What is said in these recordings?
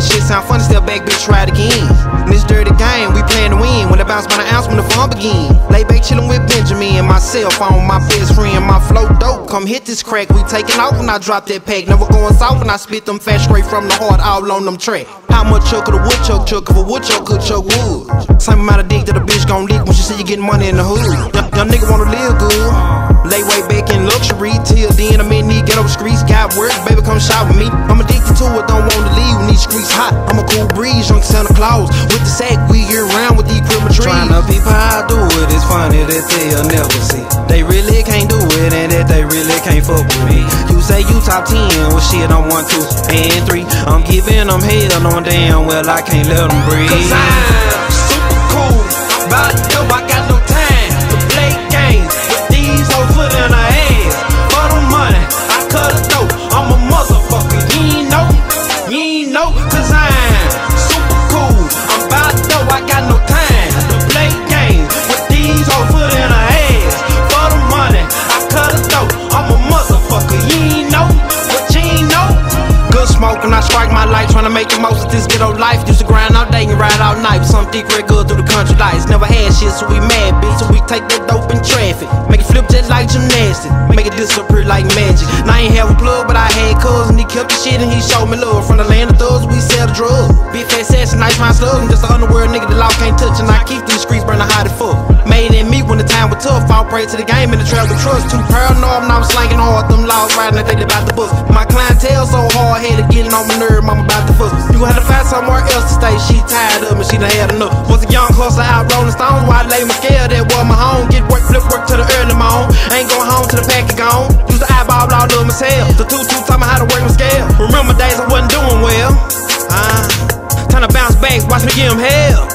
shit sound funny, step back, bitch, try it again. In this dirty game, we playing to win. When the bounce by the ounce, when the fun begin. Lay back chillin' with Benjamin, myself on my best friend, my flow dope. Come hit this crack, we taking off when I drop that pack. Never going soft when I spit them fast straight from the heart, all on them track. How much chuck could a woodchuck chuck if a woodchuck could chuck wood? Same amount of dick that a bitch gon' lick when she see you getting money in the hood. Young nigga wanna live good, lay way back in luxury. Till then I'm in these ghetto streets, got work, baby come shop with me. I'm addicted to it, don't wanna leave when these streets hot. I'm a cool breeze, young Santa Claus. With the sack, we year round with these criminal trees. Tryna people how I do it, it's funny that they'll never see. They really can't do it and that they really can't fuck with me. You say you top 10, well shit I'm 1, 2, and 3. I'm giving them hell, knowing damn well I can't let them breathe. Cause I'm super cool, I'm about to go, I got no time to play games with these hoes foot in her ass. For the money, I cut a dope, I'm a motherfucker, you ain't know, cause I'm super cool, I'm about to go, I got no time to play games with these hoes foot in her ass. For the money, I cut a dope, I'm a motherfucker, you ain't know, but you ain't know. Good smoke when I strike my light, tryna make the most of this ghetto life. Used to grind all day and ride all night with some thick red good through the country lights. Never had shit, so we mad, bitch. So we take that dope in traffic, make it flip just like gymnastics, make it disappear like magic. Now I ain't have a plug, but I had cuz, and he kept the shit and he showed me love. From the land of thugs, we sell the drugs. Big fat sass and nice my slugs. I'm just an underworld nigga the law can't touch, and I keep these streets burning hot as fuck. Made in me when the time was tough. Fall prey to the game in the trap with trust. Too paranoid when I was slanging hard. Them laws riding and thinking about the books. My clientele so hard headed, getting on my nerve. I'm about to fuss. You gon' have to find somewhere else to stay. She tired of me, she done had enough. Was a young hustler out rolling stones. Why I lay my scale, that was my home. Get work, flip work to the early morn. Ain't going home till the pack is gone. Used to eyeball all of myself. The two taught me how to work my scale. Remember days I wasn't doing well. Time to bounce back, watch me give him hell.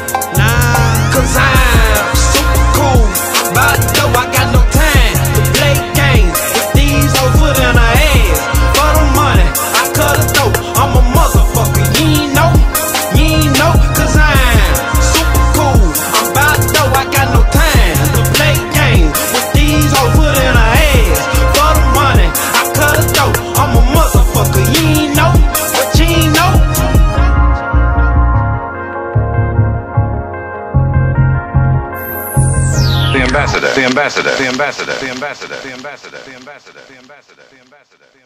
Cause I'm super cool, I'm about to go, I got no time to play games with these hoes foot in her ass. For the money, I cut a dope, I'm a motherfucker, you ain't know, cause I'm super cool, I'm about to go, I got no time to play games with these hoes foot in her ass. For the money, I cut a dope, I'm a motherfucker, you ain't know, but you ain't know. The ambassador, the ambassador, the ambassador, the ambassador, the ambassador, the ambassador, the ambassador, the ambassador.